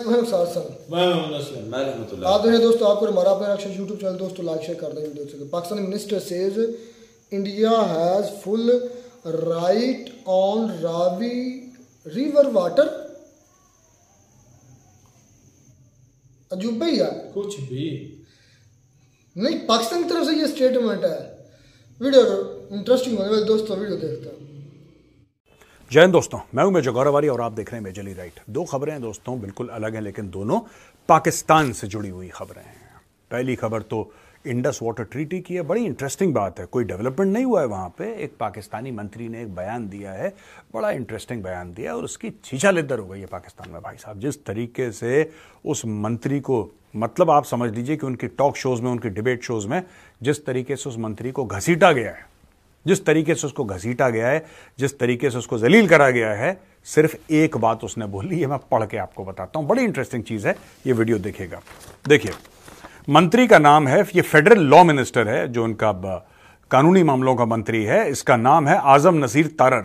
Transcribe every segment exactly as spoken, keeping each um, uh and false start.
आप देखें दोस्तों, आपको हमारा अपना रिएक्शन यूट्यूब चैनल दोस्तों लाइक शेयर कर दें। दोस्तों Pakistani minister says India has full right on Ravi river water. अजूबा ही है, कुछ भी नहीं। पाकिस्तान की तरफ से ये स्टेटमेंट है। वीडियो इंटरेस्टिंग होने वाली दोस्तों, वीडियो देखते हैं। जय हिंद दोस्तों, मैं हूं मेजर गौरवारी और आप देख रहे हैं मेजरली राइट। दो खबरें हैं दोस्तों, बिल्कुल अलग हैं लेकिन दोनों पाकिस्तान से जुड़ी हुई खबरें हैं। पहली खबर तो इंडस वाटर ट्रीटी की है। बड़ी इंटरेस्टिंग बात है, कोई डेवलपमेंट नहीं हुआ है वहां पे। एक पाकिस्तानी मंत्री ने एक बयान दिया है, बड़ा इंटरेस्टिंग बयान दिया और उसकी छीछालेदर हो गई है पाकिस्तान में। भाई साहब, जिस तरीके से उस मंत्री को, मतलब आप समझ लीजिए कि उनकी टॉक शोज में, उनकी डिबेट शोज में जिस तरीके से उस मंत्री को घसीटा गया है, जिस तरीके से उसको घसीटा गया है, जिस तरीके से उसको जलील करा गया है, सिर्फ एक बात उसने बोली है, मैं पढ़ के आपको बताता हूं। बड़ी इंटरेस्टिंग चीज है, ये वीडियो देखिएगा। देखिए, मंत्री का नाम है, ये फेडरल लॉ मिनिस्टर है, जो उनका कानूनी मामलों का मंत्री है। इसका नाम है आजम नसीर तारर।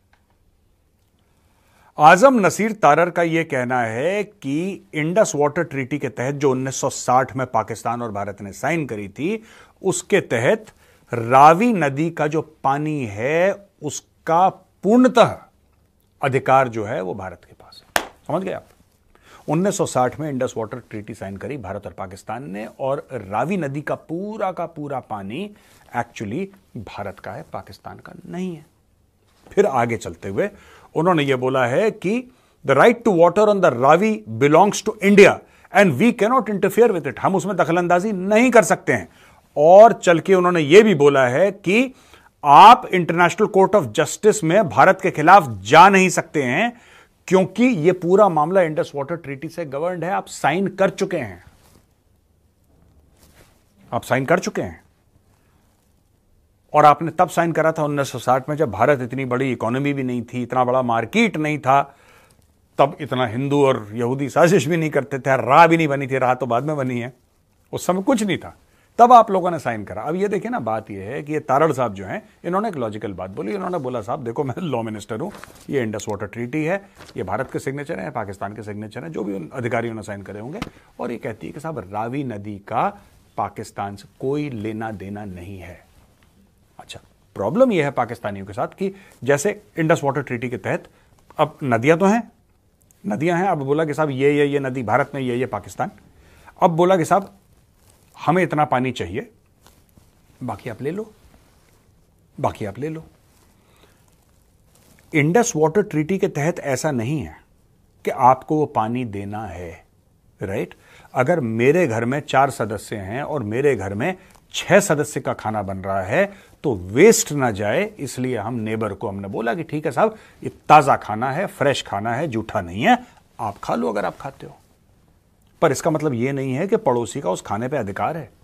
आजम नसीर तारर का यह कहना है कि इंडस वाटर ट्रीटी के तहत जो उन्नीस सौ साठ में पाकिस्तान और भारत ने साइन करी थी, उसके तहत रावी नदी का जो पानी है उसका पूर्णतः अधिकार जो है वो भारत के पास है। समझ गए आप? उन्नीस सौ साठ में इंडस वाटर ट्रीटी साइन करी भारत और पाकिस्तान ने, और रावी नदी का पूरा का पूरा पानी एक्चुअली भारत का है, पाकिस्तान का नहीं है। फिर आगे चलते हुए उन्होंने ये बोला है कि the right to water on the Ravi belongs to India and we can not interfere with it. हम उसमें दखलंदाजी नहीं कर सकते हैं। और चल के उन्होंने यह भी बोला है कि आप इंटरनेशनल कोर्ट ऑफ जस्टिस में भारत के खिलाफ जा नहीं सकते हैं, क्योंकि यह पूरा मामला इंडस वाटर ट्रीटी से गवर्नड है। आप साइन कर चुके हैं, आप साइन कर चुके हैं। और आपने तब साइन करा था उन्नीस सौ साठ में, जब भारत इतनी बड़ी इकोनॉमी भी नहीं थी, इतना बड़ा मार्केट नहीं था, तब इतना हिंदू और यहूदी साजिश भी नहीं करते थे, राह भी नहीं बनी थी। राह तो बाद में बनी है, उस समय कुछ नहीं था, तब आप लोगों ने साइन करा। अब ये देखिए ना, बात ये है कि ये तारड़ साहब जो हैं, इन्होंने एक लॉजिकल बात बोली। इन्होंने बोला, साहब देखो, मैं लॉ मिनिस्टर हूं, ये इंडस वाटर ट्रीटी है, ये भारत के सिग्नेचर है, पाकिस्तान के सिग्नेचर है, जो भी उन अधिकारियों ने साइन करे होंगे, और ये कहती है कि साहब रावी नदी का पाकिस्तान से कोई लेना देना नहीं है। अच्छा, प्रॉब्लम यह है पाकिस्तानियों के साथ कि जैसे इंडस वाटर ट्रीटी के तहत अब नदियां तो हैं, नदियां हैं। अब बोला कि साहब ये ये ये नदी भारत में, ये ये पाकिस्तान। अब बोला कि साहब हमें इतना पानी चाहिए, बाकी आप ले लो, बाकी आप ले लो। इंडस वाटर ट्रीटी के तहत ऐसा नहीं है कि आपको वो पानी देना है, राइट? अगर मेरे घर में चार सदस्य हैं और मेरे घर में छह सदस्य का खाना बन रहा है, तो वेस्ट ना जाए, इसलिए हम नेबर को हमने बोला कि ठीक है साहब, ये ताजा खाना है, फ्रेश खाना है, जूठा नहीं है, आप खा लो अगर आप खाते हो। पर इसका मतलब यह नहीं है कि पड़ोसी का उस खाने पे अधिकार है।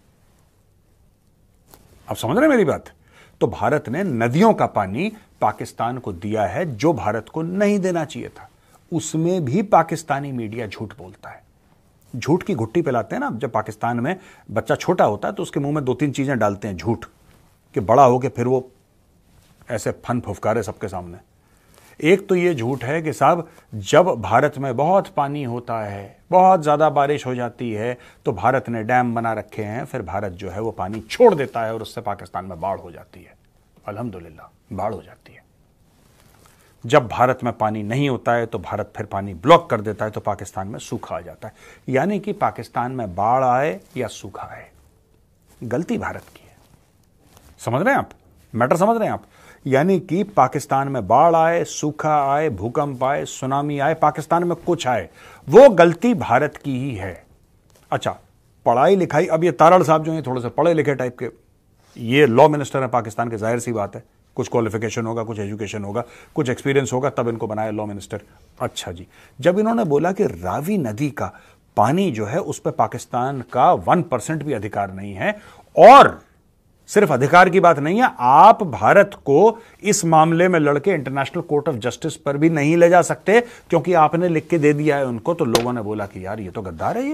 आप समझ रहे हैं मेरी बात? तो भारत ने नदियों का पानी पाकिस्तान को दिया है, जो भारत को नहीं देना चाहिए था। उसमें भी पाकिस्तानी मीडिया झूठ बोलता है, झूठ की घुट्टी पिलाते हैं ना। जब पाकिस्तान में बच्चा छोटा होता है तो उसके मुंह में दो तीन चीजें डालते हैं झूठ, कि बड़ा हो के फिर वो ऐसे फन फुफकारे सबके सामने। एक तो ये झूठ है कि साहब जब भारत में बहुत पानी होता है, बहुत ज्यादा बारिश हो जाती है, तो भारत ने डैम बना रखे हैं, फिर भारत जो है वो पानी छोड़ देता है और उससे पाकिस्तान में बाढ़ हो जाती है। अल्हम्दुलिल्लाह बाढ़ हो जाती है। जब भारत में पानी नहीं होता है तो भारत फिर पानी ब्लॉक कर देता है, तो पाकिस्तान में सूखा आ जाता है। यानी कि पाकिस्तान में बाढ़ आए या सूखा आए, गलती भारत की है। समझ रहे हैं आप? मैटर समझ रहे हैं आप? यानी कि पाकिस्तान में बाढ़ आए, सूखा आए, भूकंप आए, सुनामी आए, पाकिस्तान में कुछ आए, वो गलती भारत की ही है। अच्छा, पढ़ाई लिखाई, अब ये तारड़ साहब जो हैं थोड़े से पढ़े लिखे टाइप के, ये लॉ मिनिस्टर है पाकिस्तान के, जाहिर सी बात है, कुछ क्वालिफिकेशन होगा, कुछ एजुकेशन होगा, कुछ एक्सपीरियंस होगा, तब इनको बनाया लॉ मिनिस्टर। अच्छा जी, जब इन्होंने बोला कि रावी नदी का पानी जो है उस पर पाकिस्तान का वन परसेंट भी अधिकार नहीं है, और सिर्फ अधिकार की बात नहीं है, आप भारत को इस मामले में लड़के इंटरनेशनल कोर्ट ऑफ जस्टिस पर भी नहीं ले जा सकते, क्योंकि आपने लिख के दे दिया है उनको। तो लोगों ने बोला कि यार ये तो गद्दार है, ये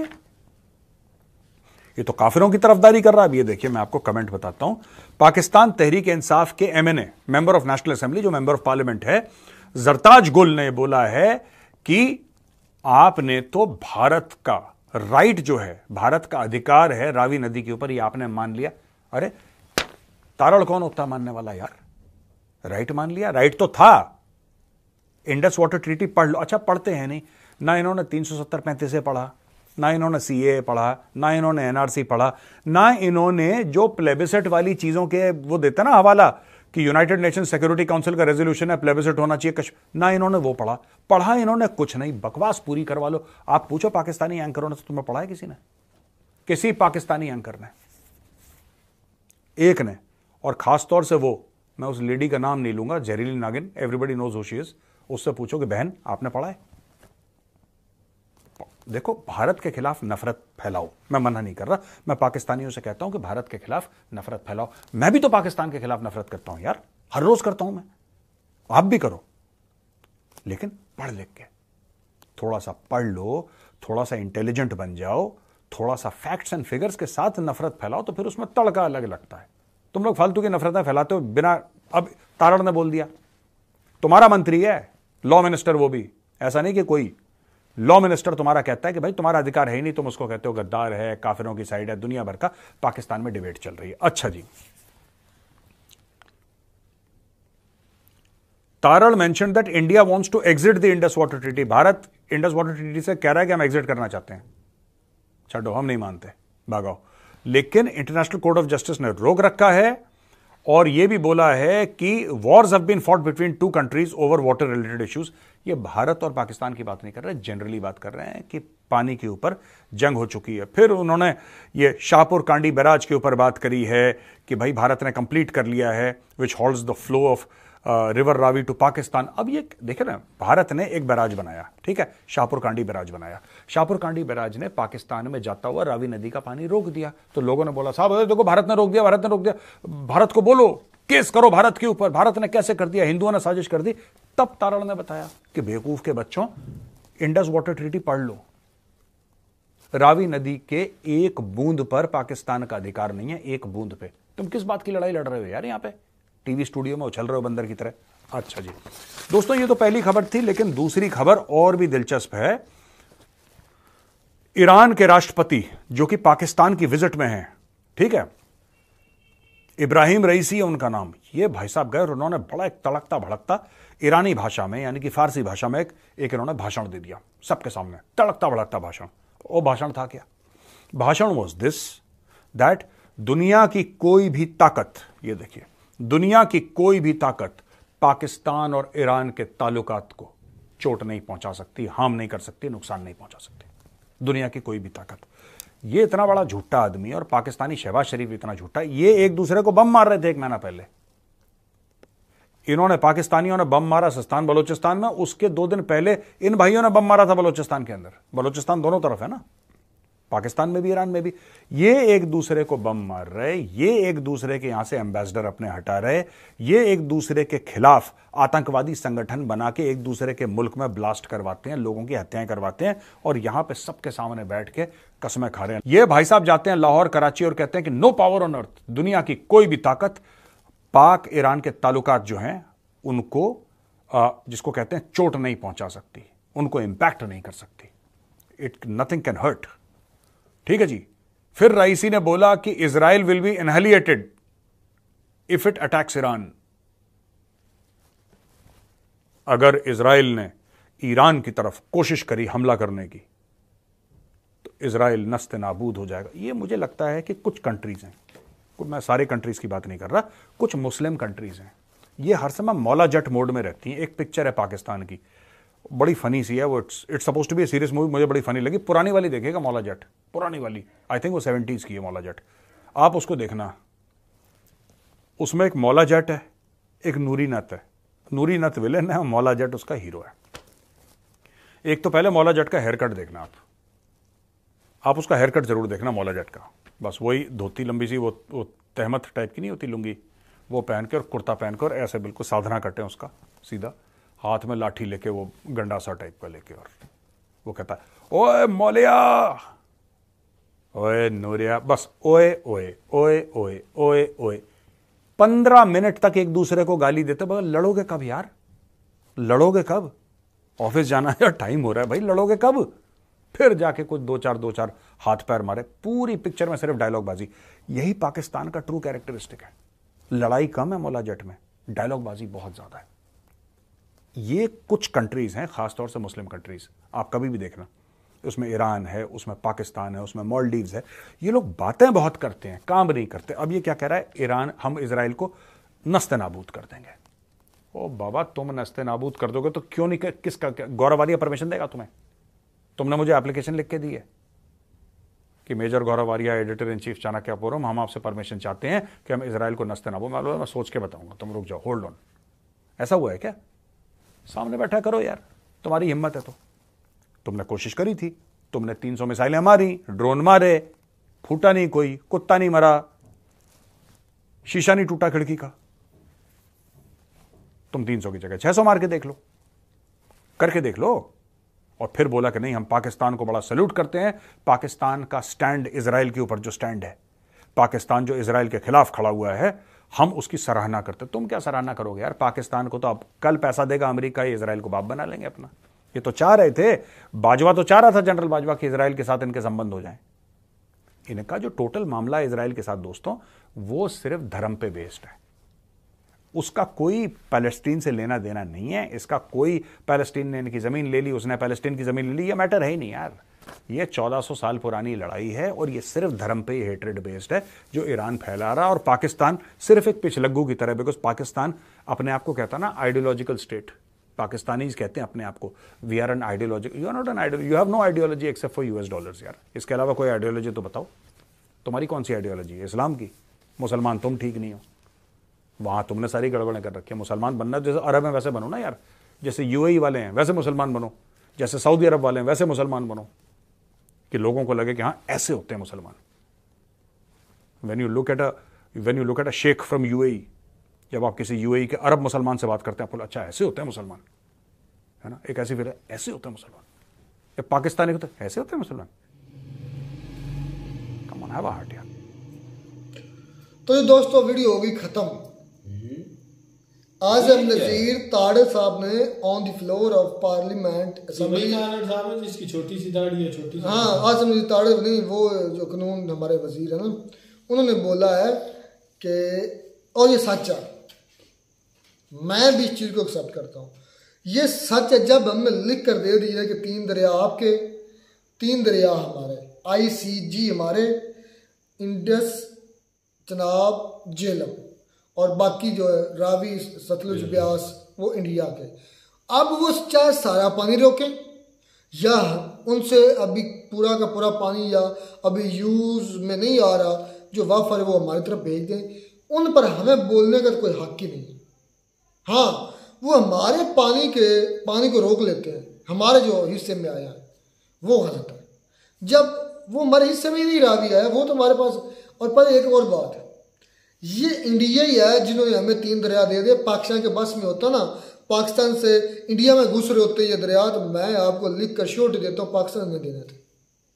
ये तो काफिरों की तरफदारी कर रहा है। अब ये देखिए, मैं आपको कमेंट बताता हूं। पाकिस्तान तहरीक इंसाफ के MNA, member of national assembly, जो मेंबर ऑफ पार्लियामेंट है, जरताज गुल ने बोला है कि आपने तो भारत का राइट जो है, भारत का अधिकार है रावी नदी के ऊपर, ये आपने मान लिया। अरे तारड़ कौन होता मानने वाला यार? राइट मान लिया, राइट तो था। इंडस वाटर ट्रीटी पढ़ लो। अच्छा पढ़ते हैं नहीं, ना इन्होंने तीन सौ सत्तर पैंतीस से पढ़ा, ना इन्होंने सीए पढ़ा, ना इन्होंने एनआरसी पढ़ा, ना इन्होंने जो प्लेबिसेट वाली चीजों के वो देता ना हवाला कि यूनाइटेड नेशन सिक्योरिटी काउंसिल का रेजोल्यूशन है, प्लेबिसेट होना चाहिए कश, ना इन्होंने वो पढ़ा। पढ़ा इन्होंने कुछ नहीं, बकवास पूरी करवा लो। आप पूछो पाकिस्तानी एंकरों ने तो तुम्हें पढ़ा है किसी ने? किसी पाकिस्तानी एंकर ने, एक ने। और खासतौर से वो, मैं उस लेडी का नाम नहीं लूंगा, जहरीली नागिन, everybody knows who she is, उससे पूछो कि बहन आपने पढ़ा है? देखो, भारत के खिलाफ नफरत फैलाओ, मैं मना नहीं कर रहा, मैं पाकिस्तानियों से कहता हूं कि भारत के खिलाफ नफरत फैलाओ। मैं भी तो पाकिस्तान के खिलाफ नफरत करता हूं यार, हर रोज करता हूं मैं, आप भी करो, लेकिन पढ़ लिख के, थोड़ा सा पढ़ लो, थोड़ा सा इंटेलिजेंट बन जाओ, थोड़ा सा फैक्ट्स एंड फिगर्स के साथ नफरत फैलाओ, तो फिर उसमें तड़का अलग लगता है। तुम लोग फालतू की नफरतें फैलाते हो बिना, अब तारड़ ने बोल दिया, तुम्हारा मंत्री है लॉ मिनिस्टर, वो भी ऐसा नहीं कि कोई लॉ मिनिस्टर तुम्हारा कहता है कि भाई तुम्हारा अधिकार है ही नहीं, तुम उसको कहते हो गद्दार है, काफिरों की साइड है, दुनिया भर का पाकिस्तान में डिबेट चल रही है। अच्छा जी, Tarar mention that India wants to exit the Indus water treaty. Bharat Indus water treaty से कह रहा है कि हम एग्जिट करना चाहते हैं। छो, हम नहीं मानते, भागाओ। लेकिन इंटरनेशनल कोर्ट ऑफ जस्टिस ने रोक रखा है और यह भी बोला है कि wars have been fought between two countries over water related issues. ये भारत और पाकिस्तान की बात नहीं कर रहे, जनरली बात कर रहे हैं कि पानी के ऊपर जंग हो चुकी है। फिर उन्होंने ये शाहपुर कांडी बैराज के ऊपर बात करी है कि भाई भारत ने कंप्लीट कर लिया है, which holds the flow of river Ravi to Pakistan. अब ये देखे ना, भारत ने एक बैराज बनाया, ठीक है, शाहपुर कांडी बैराज बनाया। शाहपुर कांडी बैराज ने पाकिस्तान में जाता हुआ रावी नदी का पानी रोक दिया। तो लोगों ने बोला, साहब देखो भारत ने रोक दिया, भारत ने रोक दिया, भारत को बोलो, केस करो भारत के ऊपर, भारत ने कैसे कर दिया, हिंदुओं ने साजिश कर दी। तब तारड़ ने बताया कि बेवकूफ के बच्चों, इंडस वाटर ट्रीटी पढ़ लो, रावी नदी के एक बूंद पर पाकिस्तान का अधिकार नहीं है, एक बूंद पे। तुम किस बात की लड़ाई लड़ रहे हो यार? यहां पे टीवी स्टूडियो में उछल रहे हो बंदर की तरह। अच्छा जी दोस्तों, ये तो पहली खबर थी, लेकिन दूसरी खबर और भी दिलचस्प है। ईरान के राष्ट्रपति जो कि पाकिस्तान की विजिट में हैं, ठीक है, इब्राहिम रईसी है उनका नाम। ये भाई साहब गए और उन्होंने बड़ा एक तड़कता भड़कता ईरानी भाषा में, यानी कि फारसी भाषा में एक, एक इन्होंने भाषण दे दिया सबके सामने, तड़कता भड़कता भाषण। वो भाषण था क्या? भाषण वाज दिस, दैट दुनिया की कोई भी ताकत, ये देखिए, दुनिया की कोई भी ताकत पाकिस्तान और ईरान के ताल्लुकात को चोट नहीं पहुंचा सकती, हार्म नहीं कर सकती, नुकसान नहीं पहुंचा सकती, दुनिया की कोई भी ताकत। ये इतना बड़ा झूठा आदमी, और पाकिस्तानी शहबाज शरीफ इतना झूठा, ये एक दूसरे को बम मार रहे थे एक महीना पहले। इन्होंने, पाकिस्तानियों ने बम मारा सिस्तान बलोचिस्तान में, उसके दो दिन पहले इन भाइयों ने बम मारा था बलोचिस्तान के अंदर। बलोचिस्तान दोनों तरफ है ना, पाकिस्तान में भी ईरान में भी। ये एक दूसरे को बम मार रहे, ये एक दूसरे के यहां से एम्बेसडर अपने हटा रहे, ये एक दूसरे के खिलाफ आतंकवादी संगठन बना के एक दूसरे के मुल्क में ब्लास्ट करवाते हैं, लोगों की हत्याएं करवाते हैं, और यहां पे सबके सामने बैठ के कसमें खा रहे हैं। ये भाई साहब जाते हैं लाहौर, कराची और कहते हैं कि नो पावर ऑन अर्थ, दुनिया की कोई भी ताकत पाक ईरान के ताल्लुकात जो हैं उनको, जिसको कहते हैं, चोट नहीं पहुंचा सकती, उनको इंपैक्ट नहीं कर सकती। It nothing can hurt. ठीक है जी। फिर रईसी ने बोला कि Israel will be annihilated if it attacks Iran. अगर इजराइल ने ईरान की तरफ कोशिश करी हमला करने की तो इजराइल नस्ते नाबूद हो जाएगा। ये मुझे लगता है कि कुछ कंट्रीज हैं, मैं सारे कंट्रीज की बात नहीं कर रहा, कुछ मुस्लिम कंट्रीज हैं, ये हर समय मौला जट मोड में रहती हैं। एक पिक्चर है पाकिस्तान की, बड़ी फनी सी है वो, it's it's suppose to be a serious movie, मुझे बड़ी फनी लगी। पुरानी वाली देखिएगा, मौला जट, पुरानी वाली, आई थिंक वो सेवेंटीज की है मौला जट, आप उसको देखना। उसमें एक मौला जट है, एक नूरी नत है, नूरी नत विलेन है, मौला जट उसका हीरो है। एक तो पहले मौला जट का हेयर कट देखना, आप आप उसका हेयर कट जरूर देखना मौला जट का। बस वही धोती लंबी सी, वो वो तहमत टाइप की नहीं होती लुंगी, वो पहन के और कुर्ता पहन के और ऐसे बिल्कुल साधना कटे उसका सीधा, हाथ में लाठी लेके, वो गंडा सा टाइप का लेके, और वो कहता है ओए मौलिया, ओए नूरिया, बस ओए ओए ओए ओए ओए ओए। पंद्रह मिनट तक एक दूसरे को गाली देते। बस लड़ोगे कब यार, लड़ोगे कब? ऑफिस जाना है, टाइम हो रहा है भाई, लड़ोगे कब? फिर जाके कुछ दो चार दो चार हाथ पैर मारे, पूरी पिक्चर में सिर्फ डायलॉग बाजी। यही पाकिस्तान का ट्रू कैरेक्टरिस्टिक है। लड़ाई कम है मौला जट में, डायलॉग बाजी बहुत ज्यादा है। ये कुछ कंट्रीज हैं, खासतौर से मुस्लिम कंट्रीज, आप कभी भी देखना, उसमें ईरान है, उसमें पाकिस्तान है, उसमें मालदीव्स है, ये लोग बातें बहुत करते हैं, काम नहीं करते। अब ये क्या कह रहा है, ईरान, हम इजराइल को नस्ते नाबूद कर देंगे। ओ बाबा, तुम नस्ते नाबूद कर दोगे तो क्यों नहीं, किसका, गौरव वारिया परमिशन देगा तुम्हें? तुमने मुझे एप्लीकेशन लिख के दी है कि major Gaurav Waria, editor in chief Chanakyapuram, हम आपसे परमिशन चाहते हैं कि हम इजराइल को नस्ते नाबूद। मैं सोच के बताऊंगा, तुम रुक जाओ, होल्ड ऑन। ऐसा हुआ है क्या? सामने बैठा करो यार, तुम्हारी हिम्मत है तो। तुमने कोशिश करी थी, तुमने तीन सौ मिसाइलें मारी, ड्रोन मारे, फूटा नहीं कोई, कुत्ता नहीं मरा, शीशा नहीं टूटा खिड़की का। तुम तीन सौ की जगह छह सौ मार के देख लो, करके देख लो। और फिर बोला कि नहीं, हम पाकिस्तान को बड़ा सल्यूट करते हैं, पाकिस्तान का स्टैंड, इजराइल के ऊपर जो स्टैंड है, पाकिस्तान जो इजराइल के खिलाफ खड़ा हुआ है, हम उसकी सराहना करते। तुम क्या सराहना करोगे यार? पाकिस्तान को तो अब कल पैसा देगा अमेरिका, इजराइल को बाप बना लेंगे अपना। ये तो चाह रहे थे, बाजवा तो चाह रहा था, जनरल बाजवा, कि इजराइल के साथ इनके संबंध हो जाएं। इनका जो टोटल मामला है इजराइल के साथ दोस्तों, वो सिर्फ धर्म पे बेस्ड है। उसका कोई पैलेस्टीन से लेना देना नहीं है। इसका कोई, पैलेस्टीन ने इनकी जमीन ले ली, उसने पैलेस्टीन की जमीन ले ली, ये मैटर है ही नहीं यार। ये चौदह सौ साल पुरानी लड़ाई है और ये सिर्फ धर्म पे ही हेट्रेड बेस्ड है जो ईरान फैला रहा है। और पाकिस्तान सिर्फ एक पिछलग्गू की तरह, बिकॉज पाकिस्तान अपने आप को कहता ना आइडियोलॉजिकल स्टेट। पाकिस्तानीज कहते हैं अपने आप को, we are an ideology. You are not an ideology, you have no ideology except for US dollars यार। इसके अलावा कोई आइडियोलॉजी तो बताओ, तुम्हारी कौन सी आइडियोलॉजी है? इस्लाम की? मुसलमान तुम ठीक नहीं हो, वहां तुमने सारी गड़बड़ें कर रखी है। मुसलमान बनना जैसे अरब में वैसे बनो ना यार, जैसे यूएई वाले हैं वैसे मुसलमान बनो, जैसे सऊदी अरब वाले हैं वैसे मुसलमान बनो, कि लोगों को लगे कि हाँ ऐसे होते हैं मुसलमान। When you look at a when you look at a sheikh from UAE, जब आप किसी यूएई के अरब मुसलमान से बात करते हैं, आपको अच्छा ऐसे होते हैं मुसलमान, है ना? एक ऐसी फिर ऐसे होते हैं मुसलमान। एक पाकिस्तानी होते ऐसे होते हैं मुसलमान। Come on, have a heart यार। तो ये दोस्तों वीडियो होगी खत्म। आजम नजीर ताड़े साहब ने on the floor of parliament assembly, जिसकी छोटी सी दाढ़ी है, छोटी सी, हाँ आजम नजीर ताड़े नहीं, वो जो कानून हमारे वजीर है ना, उन्होंने बोला है कि, और ये सच है, मैं भी इस चीज को एक्सेप्ट करता हूँ, ये सच है। जब हमने लिख कर दे दिया कि तीन दरिया आपके, तीन दरिया हमारे, आई सी जी हमारे, इंडस, चनाब, झेलम, और बाकी जो है रावी, सतलुज, ब्यास, वो इंडिया के। अब वो चाहे सारा पानी रोके या उनसे अभी पूरा का पूरा पानी या अभी यूज में नहीं आ रहा जो वाफर है वो हमारी तरफ भेज दें, उन पर हमें बोलने का कोई हक ही नहीं है। हाँ, वो हमारे पानी के पानी को रोक लेते हैं, हमारे जो हिस्से में आया है वो गलत है। जब वो हमारे हिस्से में ही नहीं रावी आया, वो तो हमारे पास। और पर एक और बात है, ये इंडिया ही है जिन्होंने हमें तीन दरिया दे दिए। पाकिस्तान के बस में होता ना, पाकिस्तान से इंडिया में घुस रहे होते ये दरिया, तो मैं आपको लिख कर श्योरिटी देता हूँ पाकिस्तान में देने थे।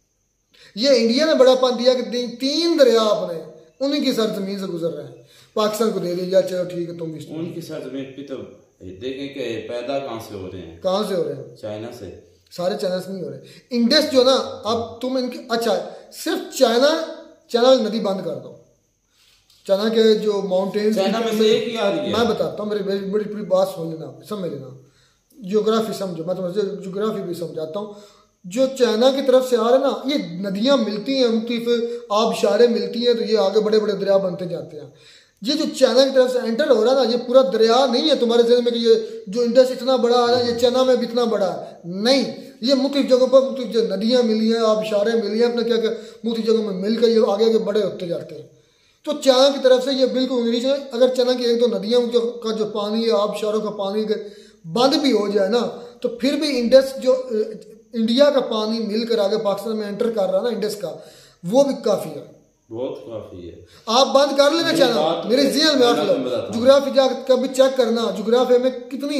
ये इंडिया ने बड़ापन दिया कि तीन दरिया अपने उन्हीं की सरजमीन से गुजर रहे हैं, पाकिस्तान को दे दिया, चलो ठीक है तुम भी। उनकी सरजमीन पे तो देखें कि पैदा कहाँ से हो रहे हैं, कहाँ से हो रहे हैं? चाइना से। सारे चाइना से नहीं हो रहे। इंडस जो ना, अब तुम इनके, अच्छा सिर्फ चाइना, चाइना नदी बंद कर दो, चाइना के जो माउंटेन्स, चाइना में से एक ही आ रही है। मैं बताता हूँ, मेरी बड़ी बड़ी बात सुन लेना, समझ लेना, जियोग्राफी समझो, मैं तुम्हें जियोग्राफी भी समझाता हूँ। जो चाइना की तरफ से आ रहे ना, ये नदियाँ मिलती हैं, मुख्तलिफ आबशारें मिलती हैं, तो ये आगे बड़े बड़े दरिया बनते जाते हैं। ये जो चाइना की तरफ से एंटर हो रहा है ना, ये पूरा दरिया नहीं है तुम्हारे जहन में कि ये जो इंडस इतना बड़ा है, ये चाइना में भी इतना बड़ा है, नहीं। ये मुख्तलिफ जगहों पर मुख्तलिफ जो नदियाँ मिली हैं, आबशारें मिली हैं, अपने क्या क्या मुख्तलिफ जगहों में मिलकर ये आगे आगे बड़े होते जाते हैं। तो चाइना की तरफ से ये बिल्कुल नहीं चाहिए। अगर चाइना की एक दो नदियों जो का जो पानी है, आबशारों का पानी बंद भी हो जाए ना, तो फिर भी इंडस जो इंडिया का पानी मिलकर आगे पाकिस्तान में एंटर कर रहा है ना, इंडस का, वो भी काफी है, बहुत काफी है। आप बंद कर लेना चाइना, मेरे जेल में आप लो, ज्योग्राफी जाकर कभी चेक करना, ज्योग्राफी में कितनी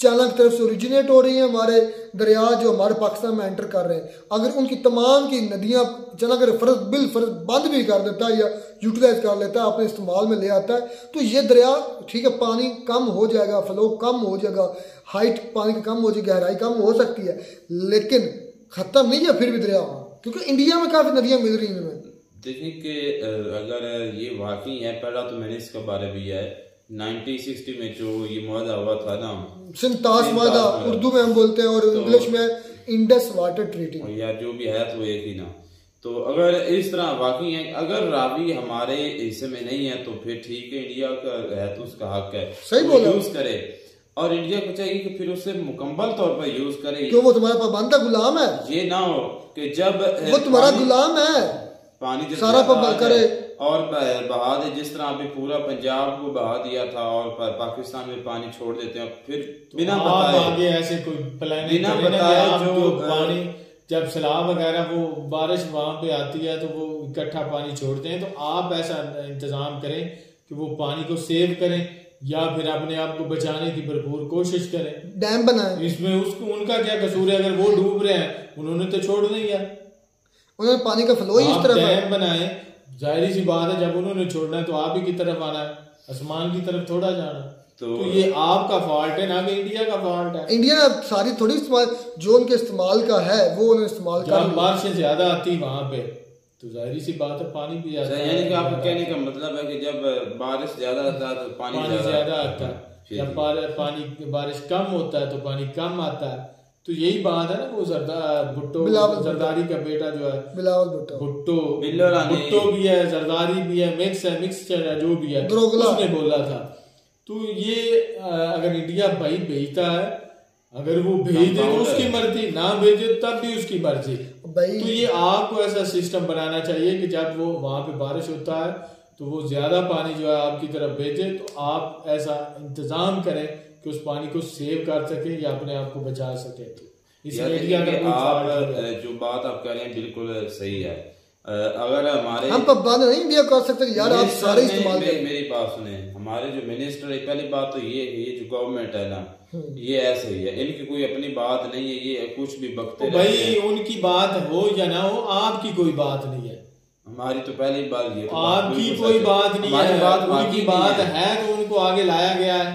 चाइना की तरफ से ओरिजिनेट हो रही हैं, हमारे दरिया जो हमारे पाकिस्तान में एंटर कर रहे हैं, अगर उनकी तमाम की नदियाँ चाइना अगर फर्ज बिल फर्ज बंद भी कर देता है या यूटिलाइज कर लेता है, अपने इस्तेमाल में ले आता है, तो ये दरिया ठीक है पानी कम हो जाएगा, फ्लो कम हो जाएगा, हाइट पानी की कम हो जाएगी, गहराई कम हो सकती है, लेकिन ख़त्म नहीं है फिर भी दरिया, क्योंकि इंडिया में काफ़ी नदियाँ मिल रही हैं हमें। देखिए कि अगर ये वाकई है, पहला तो मैंने इसके बारे में है नाइनटीन सिक्सटी में जो ये मुआहदा हुआ था ना, सिंतास मुआहदा उर्दू में हम बोलते हैं और तो, इंग्लिश में इंडस वाटर ट्रीटी, या जो भी है तो एक ही ना। तो अगर इस तरह वाकई है, अगर रावी हमारे हिस्से में नहीं है तो फिर ठीक है, इंडिया का है तो उसका हक है, सही बोला, यूज करे, और इंडिया को चाहिए कि फिर उसे मुकम्मल तौर पर यूज करे। क्यों वो तुम्हारा पाबंद गुलाम है? ये ना हो कि जब वो तुम्हारा गुलाम है, पानी सारा पर करे और बहा दे, जिस तरह अभी पूरा पंजाब को बहा दिया था और पाकिस्तान में पानी छोड़ देते हैं, फिर बिना तो बताए आगे ऐसे कोई प्लानिंग बिना बताए जो, जो पानी जब सैलाब वगैरह वो बारिश वहां पे आती है तो वो इकट्ठा पानी छोड़ते हैं, तो आप ऐसा इंतजाम करें कि वो पानी को सेव करें या फिर अपने आप को बचाने की भरपूर कोशिश करें, डैम बनाएं। इसमें उसको उनका क्या कसूर है? अगर वो डूब रहे हैं उन्होंने तो छोड़ नहीं है, उन्होंने पानी का फ्लो ही इस तरफ डैम बनाए, जाहिर सी बात है जब उन्होंने छोड़ना है तो आप ही की तरफ आना है, आसमान की तरफ थोड़ा जाना। तो, तो ये आपका फॉल्ट है ना कि इंडिया का फॉल्ट है? इंडिया सारी थोड़ी इस्तेमाल जो उनके इस्तेमाल का है वो उन्होंने इस्तेमाल कर, जब बारिशें ज्यादा आती वहां पे तो जाहिर सी बात है पानी भी ज्यादा, यानी कि आपका कहने का मतलब है कि जब बारिश ज्यादा आता है तो पानी, पानी ज्यादा आता है, जब पानी बारिश कम होता है तो पानी कम आता है। तो यही बात है ना, वो जरदार भुट्टो जरदारी का बेटा जो है बिलावल भुट्टो भुट्टो भुट्टो भी है, जरदारी भी है, मिक्स है, मिक्सचर है, जो भी है उसने बोला था। तो ये अगर इंडिया भाई भेजता है, अगर वो भेज दे तो उसकी मर्जी, ना भेजे तब भी उसकी मर्जी। तो ये आपको ऐसा सिस्टम बनाना चाहिए कि जब वो वहां पे बारिश होता है तो वो ज्यादा पानी जो है आपकी तरफ भेजे, तो आप ऐसा इंतजाम करें कि उस पानी को सेव कर सके या अपने आप को बचा सके। इसलिए आप जो बात आप कह रहे हैं बिल्कुल सही है। अगर हमारे हम पाबंद नहीं इंडिया कर सकते यार, आप सारे इस्तेमाल करें। मेरी बात सुने, हमारे जो मिनिस्टर है, पहली बात तो ये है ये जो गवर्नमेंट है ना, ये ऐसे ही है, इनकी कोई अपनी बात नहीं है, ये कुछ भी बकते तो भाई उनकी बात हो या ना हो, आपकी कोई बात नहीं है। हमारी तो पहली बात ये तो आपकी कोई बात नहीं है, बात उनकी बात है तो उनको आगे लाया गया है।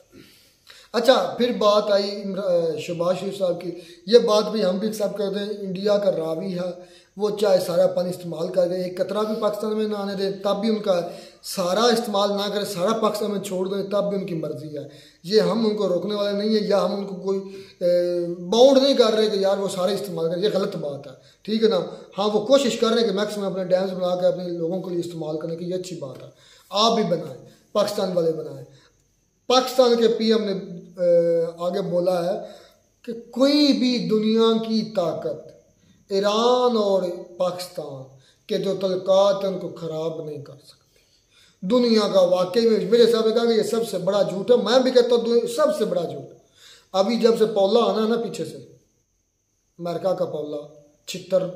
अच्छा, फिर बात आई शहबाज शरीफ साहब की, ये बात भी हम भी एक्सेप्ट करते हैं, इंडिया का रावी है, वो चाहे सारा पानी इस्तेमाल कर दे, एक कतरा भी पाकिस्तान में ना आने दे तब भी उनका, सारा इस्तेमाल ना करे सारा पाकिस्तान में छोड़ दे तब भी उनकी मर्जी है। ये हम उनको रोकने वाले नहीं है, या हम उनको कोई बाउंड नहीं कर रहे कि यार वो सारे इस्तेमाल करें, ये गलत बात है, ठीक है ना। हाँ, वो कोशिश कर रहे हैं कि मैक्सिमम अपने डैम्स बना के अपने लोगों के लिए इस्तेमाल करने की, ये अच्छी बात है, आप भी बनाएं, पाकिस्तान वाले बनाएं। पाकिस्तान के पीएम ने आगे बोला है कि कोई भी दुनिया की ताकत ईरान और पाकिस्तान के जो तल्कात हैं उनको ख़राब नहीं कर सकती। दुनिया का वाकई में मेरे हिसाब से कहा कि ये सबसे बड़ा झूठ है, मैं भी कहता हूँ सबसे बड़ा झूठ। अभी जब से पौला आना है ना पीछे से, अमेरिका का पौला छितर,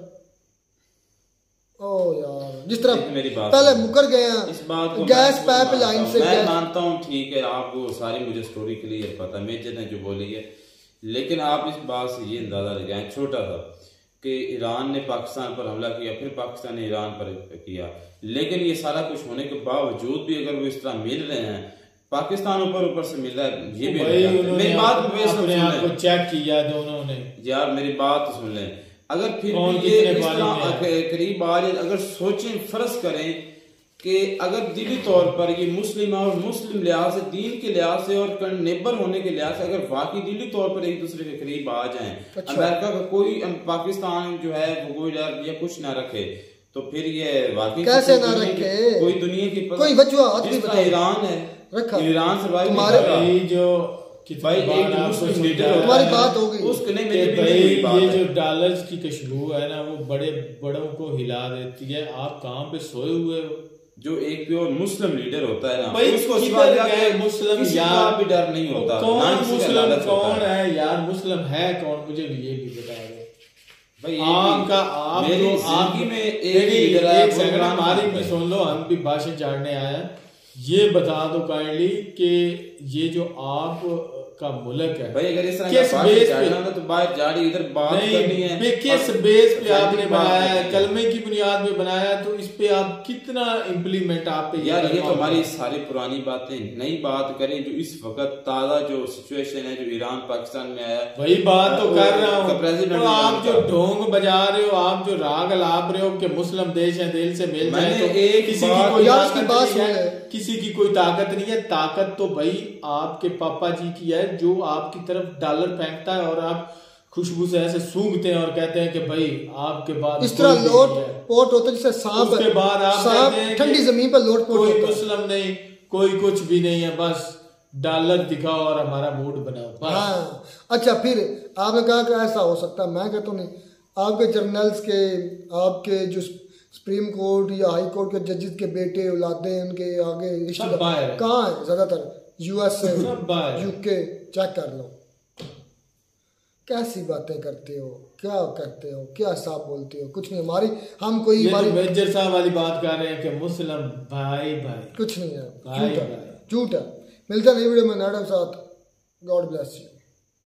ओ यार जिस तरह पहले मुकर गए हैं इस बात को, गैस पाइपलाइन से, मैं मानता हूँ ठीक है, आपको सारी मुझे स्टोरी क्लियर पता है, मेजर ने जो बोली है, लेकिन आप इस बात से ये अंदाजा लगाएं, छोटा था कि ईरान ने पाकिस्तान पर हमला किया, फिर पाकिस्तान ने ईरान पर किया, लेकिन ये सारा कुछ होने के बावजूद भी अगर वो इस तरह मिल रहे हैं, पाकिस्तान ऊपर ऊपर से मिल रहा है, ये भी मेरी बात को चेक किया दोनों ने, यार मेरी बात सुन लें, अगर फिर भी ये इस तरह करीब आ जाए, अगर सोचें, फर्ज करें कि अगर दिली तौर पर ये मुस्लिम और मुस्लिम लिहाज से, दीन के लिहाज से और नेबर होने के लिहाज से अगर वाकई दिली तौर पर एक दूसरे के करीब आ जाएं, अच्छा। अमेरिका का कोई, पाकिस्तान जो है वो कोई डर या कुछ ना रखे, तो फिर ये वाकई कैसे ना रखे, कोई दुनिया की कोई वजूहत भी बताओ। ईरान है, ईरान से भाई जो भाई एक मुस्लिम लीडर हमारी बात हो गई, उसके नहीं मेरी भाई ये जो डॉलर्स की खुशबू है ना, वो बड़े बड़ों को हिला देती है। आप कहाँ पे सोए हुए हो? जो एक प्योर मुस्लिम लीडर होता है ना, भाई उसको मुस्लिम यार भी डर नहीं होता। कौन मुस्लिम कौन है यार, मुस्लिम है कौन, मुझे भी ये भी बता दो भाई। आपका आप मेरी जिंदगी में एक सेकंड हमारी भी सुन लो, हम भी भाषण झाड़ने आए हैं। ये बता दो काइंडली कि ये जो आप का मुल्क है भाई। अगर इस तरह किस का बेस पे ना तो बाहर जाड़ी इधर बात करनी है, किस बेस पे आपने बनाया है, कलमे की बुनियाद पे बनाया, तो इस पे आप कितना इम्प्लीमेंट आप पे यार ये तो हमारी सारी पुरानी बातें, नई बात करें जो इस वक्त ताजा जो सिचुएशन है जो ईरान पाकिस्तान में आया, वही बात तो कर रहा हूँ। प्रेसिडेंट तो आप जो ढोंग बजा रहे हो, आप जो राग अलाप रहे हो कि मुस्लिम देश है, दिल से मिल जाए, तो एक किसी की कोई ताकत नहीं है, है किसी की कोई ताकत नहीं है। ताकत तो भाई आपके पापा जी की है जो आपकी तरफ डॉलर फेंकता है और आप खुशबू से ऐसे सूंघते हैं और कहते हैं कि भाई आपके बाद इस तरह लोट पोट होता है जैसे सांप, उसके बाद आप कहते हैं ठंडी जमीन पर लोट पोट, कोई मुस्लिम नहीं, कोई कुछ भी नहीं है, बस डॉलर दिखाओ और हमारा मूड बनाओ। हाँ अच्छा, फिर आपने कहा कि ऐसा हो सकता है, मैं कहता हूँ नहीं। आपके जर्नल्स के, आपके जो सुप्रीम कोर्ट या हाई कोर्ट के जजेस के बेटे औलादे, उनके आगे रिश्तेदार कहाँ है? ज्यादातर यूएस यूके, चेक कर लो। कैसी बातें करते हो, क्या करते हो, क्या हिसाब बोलते हो? कुछ नहीं। हमारी हम कोई हमारी मेजर साहब वाली बात कर रहे हैं कि मुस्लिम भाई भाई कुछ नहीं है, झूठ है, झूठ है। मिलता नहीं वीडियो में नाडा साथ। God bless you.